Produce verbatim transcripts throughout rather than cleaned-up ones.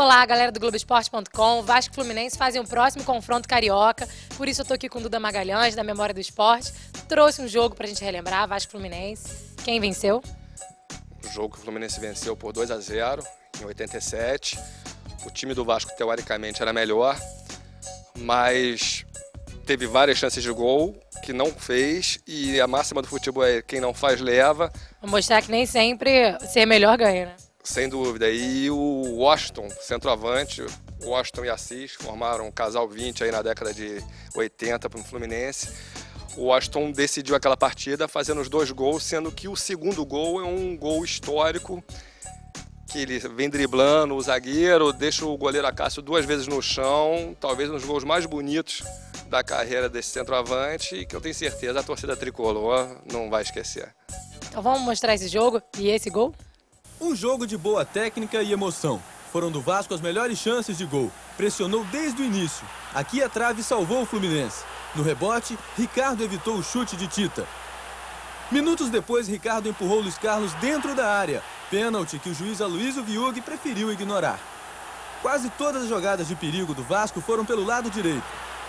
Olá, galera do Globoesporte ponto com. Vasco e Fluminense fazem o próximo confronto carioca. Por isso eu tô aqui com Duda Magalhães, da Memória do Esporte. Trouxe um jogo pra gente relembrar, Vasco e Fluminense. Quem venceu? O jogo que o Fluminense venceu por dois a zero em oitenta e sete. O time do Vasco, teoricamente, era melhor, mas teve várias chances de gol que não fez, e a máxima do futebol é quem não faz, leva. Vou mostrar que nem sempre ser melhor ganha, né? Sem dúvida. E o Washington, centroavante, Washington e Assis, formaram um casal vinte aí na década de oitenta para o Fluminense. O Washington decidiu aquela partida fazendo os dois gols, sendo que o segundo gol é um gol histórico, que ele vem driblando o zagueiro, deixa o goleiro Acácio duas vezes no chão, talvez um dos gols mais bonitos da carreira desse centroavante, e que eu tenho certeza a torcida tricolor não vai esquecer. Então vamos mostrar esse jogo e esse gol? Um jogo de boa técnica e emoção. Foram do Vasco as melhores chances de gol. Pressionou desde o início. Aqui a trave salvou o Fluminense. No rebote, Ricardo evitou o chute de Tita. Minutos depois, Ricardo empurrou Luiz Carlos dentro da área. Pênalti que o juiz Aloysio Viug preferiu ignorar. Quase todas as jogadas de perigo do Vasco foram pelo lado direito.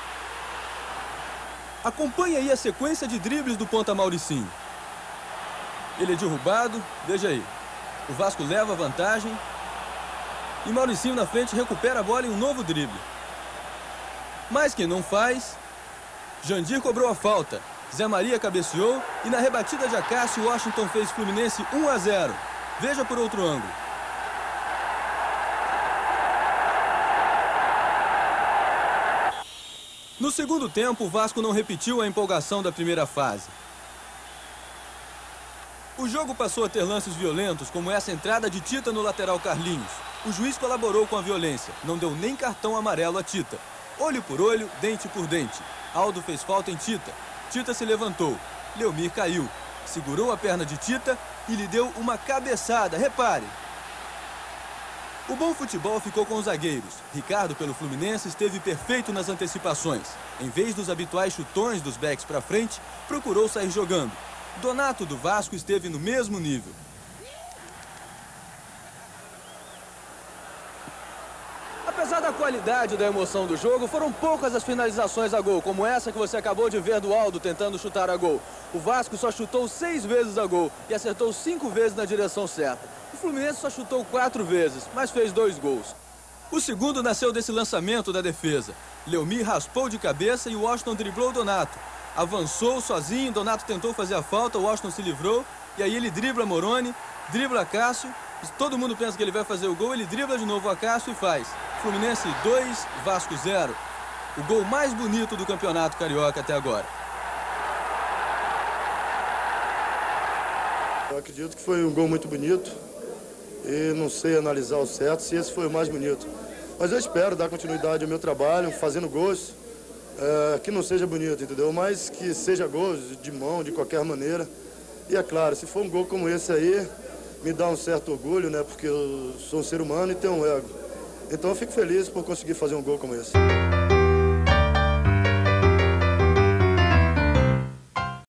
Acompanhe aí a sequência de dribles do ponta Mauricinho. Ele é derrubado, veja aí. O Vasco leva a vantagem e Mauricinho na frente recupera a bola em um novo drible. Mas quem não faz, Jandir cobrou a falta, Zé Maria cabeceou e na rebatida de Acácio, Washington fez Fluminense um a zero. Veja por outro ângulo. No segundo tempo, o Vasco não repetiu a empolgação da primeira fase. O jogo passou a ter lances violentos, como essa entrada de Tita no lateral Carlinhos. O juiz colaborou com a violência, não deu nem cartão amarelo a Tita. Olho por olho, dente por dente. Aldo fez falta em Tita. Tita se levantou. Leomir caiu. Segurou a perna de Tita e lhe deu uma cabeçada, repare. O bom futebol ficou com os zagueiros. Ricardo, pelo Fluminense, esteve perfeito nas antecipações. Em vez dos habituais chutões dos backs para frente, procurou sair jogando. Donato do Vasco esteve no mesmo nível. Apesar da qualidade e da emoção do jogo, foram poucas as finalizações a gol, como essa que você acabou de ver do Aldo tentando chutar a gol. O Vasco só chutou seis vezes a gol e acertou cinco vezes na direção certa. O Fluminense só chutou quatro vezes, mas fez dois gols. O segundo nasceu desse lançamento da defesa. Leomir raspou de cabeça e o Washington driblou o Donato. Avançou sozinho, Donato tentou fazer a falta, o Washington se livrou, e aí ele dribla Moroni, dribla Acácio, todo mundo pensa que ele vai fazer o gol, ele dribla de novo Acácio e faz. Fluminense dois, Vasco zero. O gol mais bonito do campeonato carioca até agora. Eu acredito que foi um gol muito bonito e não sei analisar o certo se esse foi o mais bonito. Mas eu espero dar continuidade ao meu trabalho, fazendo gols. É, que não seja bonito, entendeu? Mas que seja gol de mão, de qualquer maneira. E é claro, se for um gol como esse aí, me dá um certo orgulho, né? Porque eu sou um ser humano e tenho um ego. Então eu fico feliz por conseguir fazer um gol como esse.